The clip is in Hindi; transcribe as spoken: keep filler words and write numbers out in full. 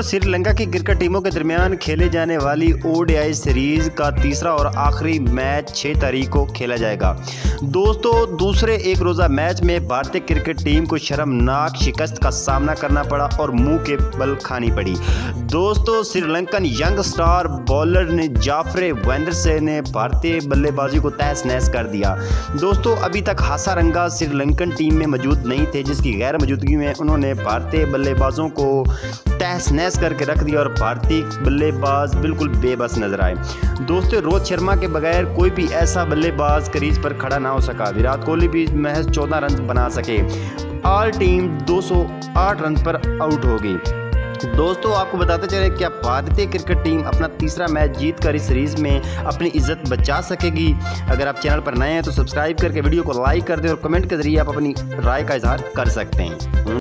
और श्रीलंका की क्रिकेट टीमों के दरमियान खेले जाने वाली ओडीआई सीरीज का तीसरा और आखिरी मैच छह तारीख को खेला जाएगा। दोस्तों, दूसरे एक रोज़ा मैच में भारतीय क्रिकेट टीम को शर्मनाक शिकस्त का सामना करना पड़ा और मुंह के बल खानी पड़ी। दोस्तों, श्रीलंकन यंग स्टार बॉलर ने जाफरे वेंडरसे ने भारतीय बल्लेबाजी को तहस नहस कर दिया। दोस्तों, अभी तक हासारंगा श्रीलंकन टीम में मौजूद नहीं थे, जिसकी गैर मौजूदगी में उन्होंने भारतीय बल्लेबाजों को तहस नहस करके रख दिया और भारतीय बल्लेबाज बिल्कुल बेबस नजर आए। दोस्तों, रोहित शर्मा के बगैर कोई भी ऐसा बल्लेबाज क्रीज पर खड़ा ना हो सका। विराट कोहली भी महज चौदह रन बना सके। ऑल टीम दो सौ आठ रन पर आउट हो गई। दोस्तों, आपको बताते चले क्या भारतीय क्रिकेट टीम अपना तीसरा मैच जीतकर इस सीरीज में अपनी इज्जत बचा सकेगी? अगर आप चैनल पर नए हैं तो सब्सक्राइब करके वीडियो को लाइक कर दें और कमेंट के जरिए आप अपनी राय का इजहार कर सकते हैं।